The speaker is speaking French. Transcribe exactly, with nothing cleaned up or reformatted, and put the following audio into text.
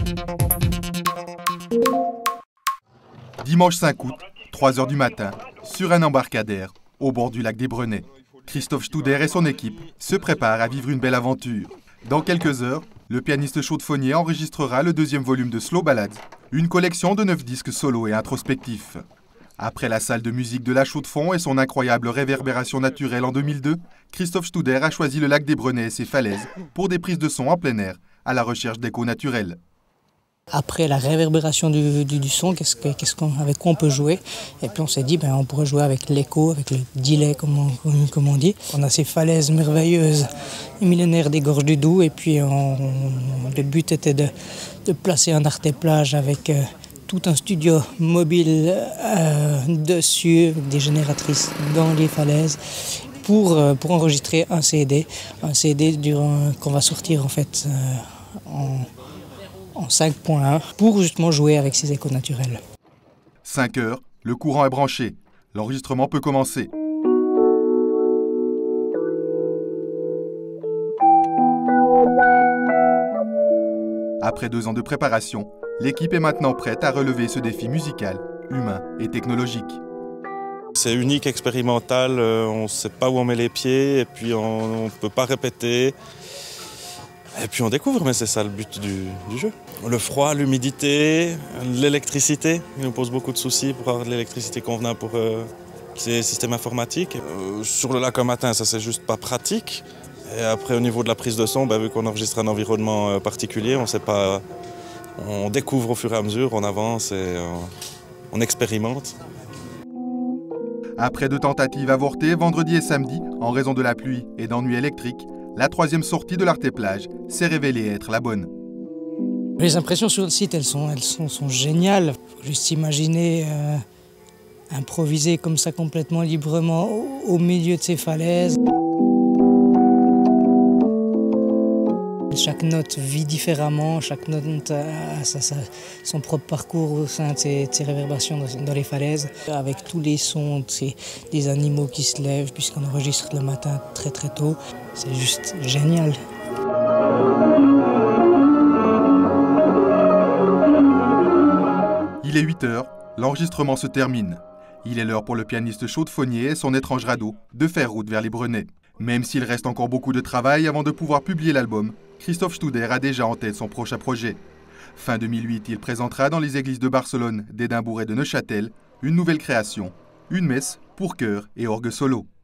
Dimanche cinq août, trois heures du matin, sur un embarcadère, au bord du lac des Brenets. Christophe Stouder et son équipe se préparent à vivre une belle aventure. Dans quelques heures, le pianiste chaudefonnier enregistrera le deuxième volume de Slow Ballads, une collection de neuf disques solo et introspectifs. Après la salle de musique de la Chaux-de-Fonds et son incroyable réverbération naturelle en deux mille deux, Christophe Stouder a choisi le lac des Brenets et ses falaises pour des prises de son en plein air, à la recherche d'échos naturels. Après la réverbération du, du, du son, qu'est-ce que, qu'est-ce qu'on, avec quoi on peut jouer? Et puis on s'est dit, ben, on pourrait jouer avec l'écho, avec le delay, comme on, comme on dit. On a ces falaises merveilleuses et millénaires des gorges du Doubs. Et puis on, le but était de, de placer un Arte-Plage avec euh, tout un studio mobile euh, dessus, avec des génératrices dans les falaises, pour, euh, pour enregistrer un C D. Un C D durant, qu'on va sortir en fait euh, en... en cinq point un, pour justement jouer avec ces échos naturels. cinq heures, le courant est branché. L'enregistrement peut commencer. Après deux ans de préparation, l'équipe est maintenant prête à relever ce défi musical, humain et technologique. C'est unique, expérimental, on ne sait pas où on met les pieds et puis on ne peut pas répéter. Et puis on découvre, mais c'est ça le but du, du jeu. Le froid, l'humidité, l'électricité, il nous pose beaucoup de soucis pour avoir de l'électricité convenable pour euh, ces systèmes informatiques. Euh, sur le lac un matin, ça c'est juste pas pratique. Et après au niveau de la prise de son, bah, vu qu'on enregistre un environnement euh, particulier, on sait pas, on découvre au fur et à mesure, on avance et euh, on expérimente. Après deux tentatives avortées vendredi et samedi, en raison de la pluie et d'ennuis électriques, la troisième sortie de l'Arte-Plage s'est révélée être la bonne. Les impressions sur le site, elles sont, elles sont, sont géniales. Faut juste imaginer euh, improviser comme ça complètement librement au, au milieu de ces falaises. Chaque note vit différemment, chaque note a sa, sa, son propre parcours au sein de ces, de ces réverbérations dans, dans les falaises, avec tous les sons ces, des animaux qui se lèvent, puisqu'on enregistre le matin très très tôt. C'est juste génial. Il est huit heures, l'enregistrement se termine. Il est l'heure pour le pianiste chaudefonnier et son étrange radeau de faire route vers les Brenets. Même s'il reste encore beaucoup de travail avant de pouvoir publier l'album, Christophe Stouder a déjà en tête son prochain projet. Fin deux mille huit, il présentera dans les églises de Barcelone, d'Édimbourg et de Neuchâtel une nouvelle création, une messe pour chœur et orgue solo.